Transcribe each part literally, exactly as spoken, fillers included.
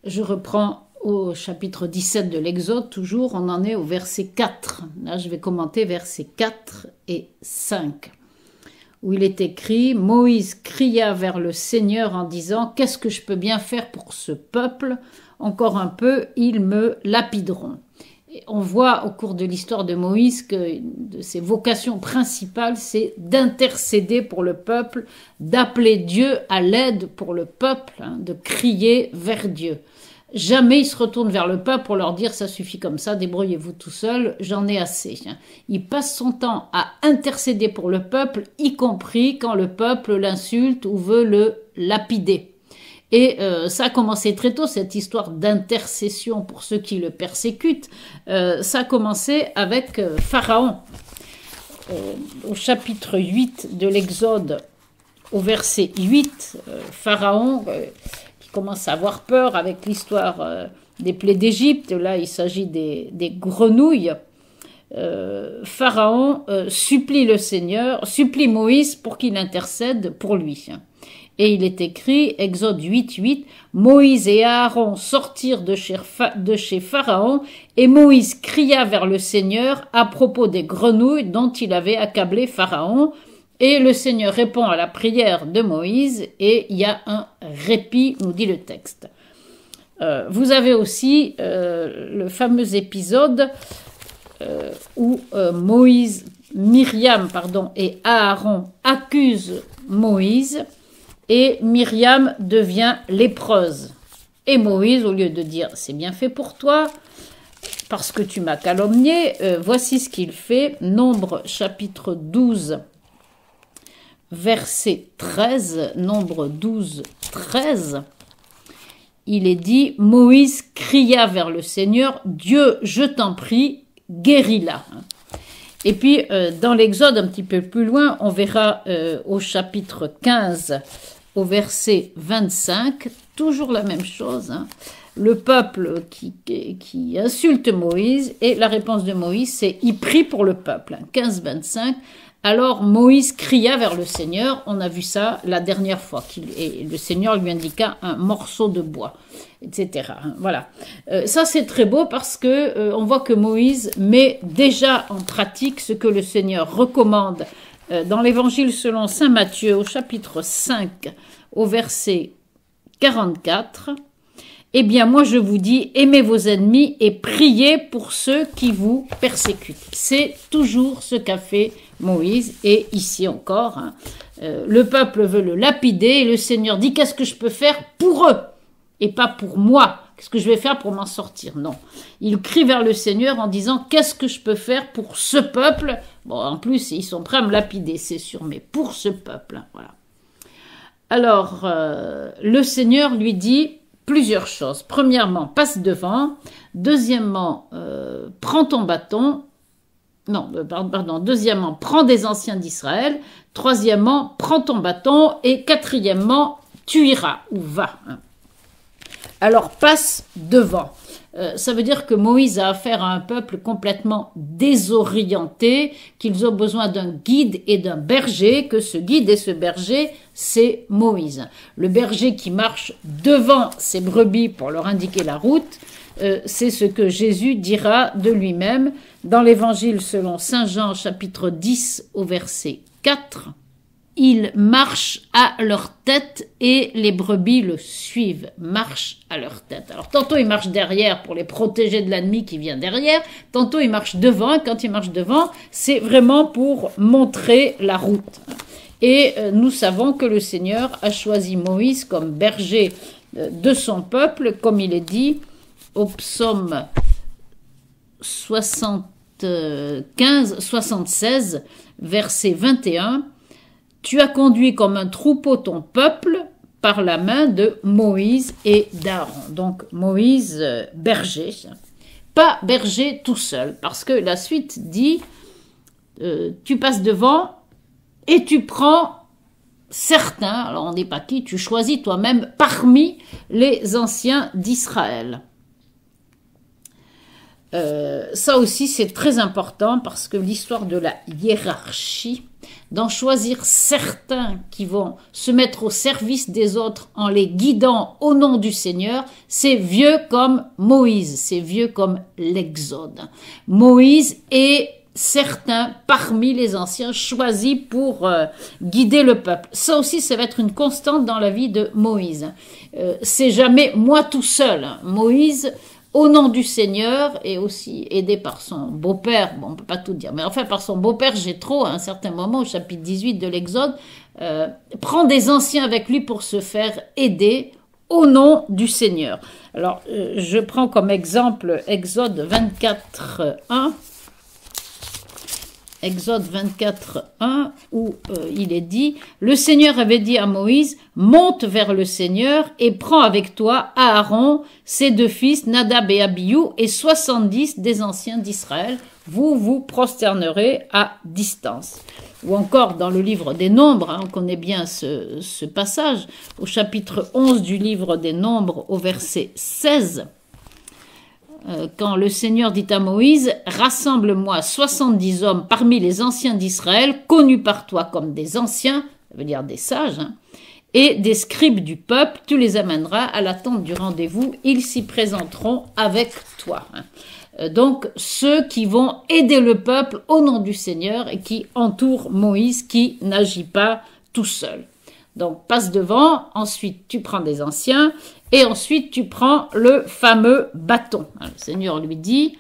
Je reprends au chapitre dix-sept de l'Exode, toujours, on en est au verset quatre. Là, je vais commenter versets quatre et cinq, où il est écrit « Moïse cria vers le Seigneur en disant « Qu'est-ce que je peux bien faire pour ce peuple? Encore un peu, ils me lapideront. » On voit au cours de l'histoire de Moïse que de ses vocations principales, c'est d'intercéder pour le peuple, d'appeler Dieu à l'aide pour le peuple, hein, de crier vers Dieu. Jamais il se retourne vers le peuple pour leur dire « ça suffit comme ça, débrouillez-vous tout seul, j'en ai assez ». Il passe son temps à intercéder pour le peuple, y compris quand le peuple l'insulte ou veut le lapider. Et euh, ça a commencé très tôt, cette histoire d'intercession pour ceux qui le persécutent. Euh, ça a commencé avec euh, Pharaon. Euh, au chapitre huit de l'Exode, au verset huit, euh, Pharaon, euh, qui commence à avoir peur avec l'histoire euh, des plaies d'Égypte, là il s'agit des, des grenouilles. Euh, Pharaon euh, supplie le Seigneur, supplie Moïse pour qu'il intercède pour lui. Et il est écrit, Exode huit, huit, Moïse et Aaron sortirent de chez, de chez Pharaon, et Moïse cria vers le Seigneur à propos des grenouilles dont il avait accablé Pharaon. Et le Seigneur répond à la prière de Moïse, et il y a un répit, nous dit le texte. Euh, vous avez aussi euh, le fameux épisode euh, où euh, Moïse, Myriam pardon, et Aaron accusent Moïse, et Myriam devient lépreuse. Et Moïse, au lieu de dire « c'est bien fait pour toi, parce que tu m'as calomnié euh, », voici ce qu'il fait. Nombre chapitre douze, verset treize. Nombre douze, treize. Il est dit « Moïse cria vers le Seigneur, Dieu, je t'en prie, guéris-la ». Et puis, euh, dans l'Exode, un petit peu plus loin, on verra euh, au chapitre quinze, au verset vingt-cinq, toujours la même chose, hein. Le peuple qui, qui, qui insulte Moïse, et la réponse de Moïse, c'est « il prie pour le peuple hein, ». quinze, vingt-cinq. Alors Moïse cria vers le Seigneur, on a vu ça la dernière fois, qu'il, et le Seigneur lui indiqua un morceau de bois, et cetera. Voilà. Euh, ça c'est très beau parce que euh, on voit que Moïse met déjà en pratique ce que le Seigneur recommande euh, dans l'Évangile selon saint Matthieu au chapitre cinq, au verset quarante-quatre. Eh bien, moi, je vous dis, aimez vos ennemis et priez pour ceux qui vous persécutent. C'est toujours ce qu'a fait Moïse, et ici encore, hein, euh, le peuple veut le lapider, et le Seigneur dit, qu'est-ce que je peux faire pour eux, et pas pour moi? Qu'est-ce que je vais faire pour m'en sortir? Non. Il crie vers le Seigneur en disant, qu'est-ce que je peux faire pour ce peuple? Bon, en plus, ils sont prêts à me lapider, c'est sûr, mais pour ce peuple, hein, voilà. Alors, euh, le Seigneur lui dit plusieurs choses. Premièrement, passe devant. Deuxièmement, euh, prends ton bâton. Non, euh, pardon. Deuxièmement, prends des anciens d'Israël. Troisièmement, prends ton bâton. Et quatrièmement, tu iras ou vas. Alors, passe devant. Euh, ça veut dire que Moïse a affaire à un peuple complètement désorienté, qu'ils ont besoin d'un guide et d'un berger, que ce guide et ce berger, c'est Moïse. Le berger qui marche devant ses brebis pour leur indiquer la route, euh, c'est ce que Jésus dira de lui-même dans l'Évangile selon saint Jean, chapitre dix, au verset quatre. Il marche à leur tête et les brebis le suivent, marche à leur tête. Alors tantôt il marche derrière pour les protéger de l'ennemi qui vient derrière, tantôt il marche devant, et quand il marche devant, c'est vraiment pour montrer la route. Et euh, nous savons que le Seigneur a choisi Moïse comme berger euh, de son peuple, comme il est dit au psaume soixante-quinze, soixante-seize, verset vingt et un. Tu as conduit comme un troupeau ton peuple par la main de Moïse et d'Aaron. Donc Moïse, euh, berger, pas berger tout seul, parce que la suite dit, euh, tu passes devant et tu prends certains, alors on n'est pas qui, tu choisis toi-même parmi les anciens d'Israël. Euh, ça aussi c'est très important parce que l'histoire de la hiérarchie, d'en choisir certains qui vont se mettre au service des autres en les guidant au nom du Seigneur, c'est vieux comme Moïse, c'est vieux comme l'Exode. Moïse est certains parmi les anciens choisis pour euh, guider le peuple. Ça aussi, ça va être une constante dans la vie de Moïse. Euh, c'est jamais moi tout seul. Moïse, au nom du Seigneur, et aussi aidé par son beau-père, bon, on peut pas tout dire, mais enfin par son beau-père Jéthro, à un certain moment, au chapitre dix-huit de l'Exode, euh, prend des anciens avec lui pour se faire aider au nom du Seigneur. Alors, euh, je prends comme exemple Exode vingt-quatre, un. Exode vingt-quatre, un, où euh, il est dit « Le Seigneur avait dit à Moïse, monte vers le Seigneur et prends avec toi Aaron, ses deux fils, Nadab et Abihu, et soixante-dix des anciens d'Israël. Vous vous prosternerez à distance. » Ou encore dans le livre des Nombres, hein, on connaît bien ce, ce passage, au chapitre onze du livre des Nombres, au verset seize, quand le Seigneur dit à Moïse, « Rassemble-moi soixante-dix hommes parmi les anciens d'Israël, connus par toi comme des anciens, ça veut dire des sages, hein, et des scribes du peuple, tu les amèneras à la tente du rendez-vous, ils s'y présenteront avec toi. Hein. » Donc, ceux qui vont aider le peuple au nom du Seigneur et qui entourent Moïse, qui n'agit pas tout seul. Donc, passe devant, ensuite tu prends des anciens, et ensuite tu prends le fameux bâton. Le Seigneur lui dit,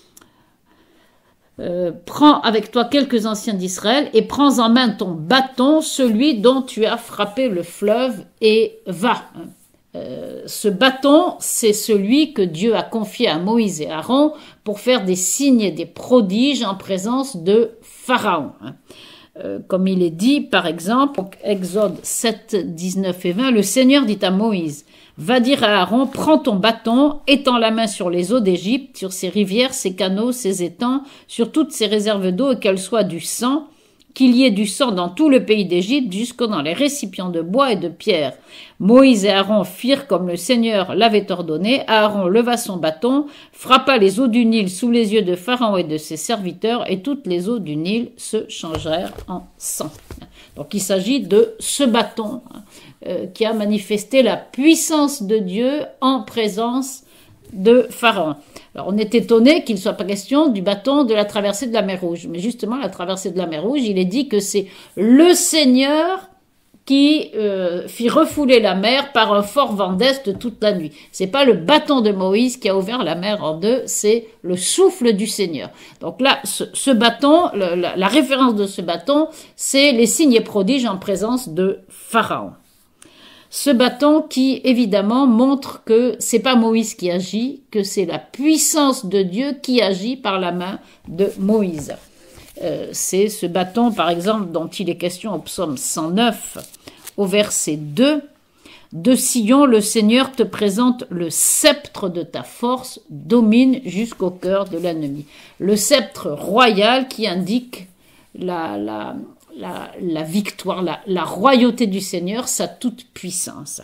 euh, prends avec toi quelques anciens d'Israël et prends en main ton bâton, celui dont tu as frappé le fleuve, et va. Euh, ce bâton, c'est celui que Dieu a confié à Moïse et Aaron pour faire des signes et des prodiges en présence de Pharaon. Euh, comme il est dit, par exemple, Exode sept, dix-neuf et vingt, le Seigneur dit à Moïse, va dire à Aaron, prends ton bâton, étends la main sur les eaux d'Égypte, sur ses rivières, ses canaux, ses étangs, sur toutes ses réserves d'eau et qu'elles soient du sang, qu'il y ait du sang dans tout le pays d'Égypte, jusque dans les récipients de bois et de pierre. Moïse et Aaron firent comme le Seigneur l'avait ordonné. Aaron leva son bâton, frappa les eaux du Nil sous les yeux de Pharaon et de ses serviteurs, et toutes les eaux du Nil se changèrent en sang. Donc il s'agit de ce bâton euh, qui a manifesté la puissance de Dieu en présence de Pharaon. Alors on est étonné qu'il ne soit pas question du bâton de la traversée de la mer Rouge. Mais justement, la traversée de la mer Rouge, il est dit que c'est le Seigneur qui euh, fit refouler la mer par un fort vent d'est toute la nuit. C'est pas le bâton de Moïse qui a ouvert la mer en deux, c'est le souffle du Seigneur. Donc là, ce, ce bâton, le, la, la référence de ce bâton, c'est les signes et prodiges en présence de Pharaon. Ce bâton qui, évidemment, montre que c'est pas Moïse qui agit, que c'est la puissance de Dieu qui agit par la main de Moïse. Euh, c'est ce bâton, par exemple, dont il est question au psaume cent neuf, au verset deux. De Sion, le Seigneur te présente le sceptre de ta force, domine jusqu'au cœur de l'ennemi. Le sceptre royal qui indique la, la, la, la victoire, la, la royauté du Seigneur, sa toute puissance.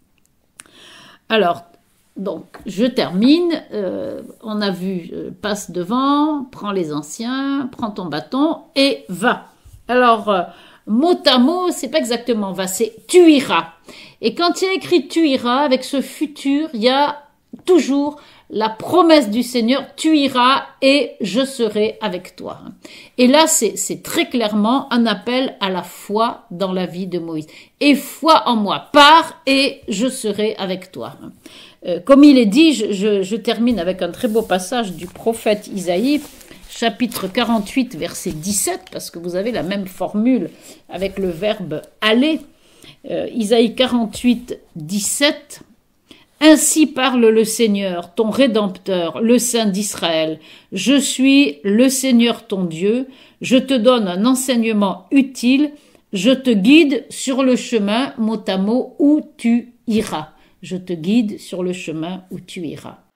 Alors, donc, je termine. Euh, on a vu, euh, passe devant, prends les anciens, prends ton bâton et va. Alors, euh, mot à mot, c'est pas exactement va, c'est tu iras. Et quand il y a écrit tu iras, avec ce futur, il y a toujours la promesse du Seigneur, tu iras et je serai avec toi. Et là, c'est, c'est très clairement un appel à la foi dans la vie de Moïse. Et foi en moi, pars et je serai avec toi. Euh, comme il est dit, je, je, je termine avec un très beau passage du prophète Isaïe, chapitre quarante-huit, verset dix-sept, parce que vous avez la même formule avec le verbe aller. Euh, Isaïe quarante-huit, dix-sept. Ainsi parle le Seigneur, ton Rédempteur, le Saint d'Israël. Je suis le Seigneur ton Dieu, je te donne un enseignement utile, je te guide sur le chemin, mot à mot, où tu iras. Je te guide sur le chemin où tu iras.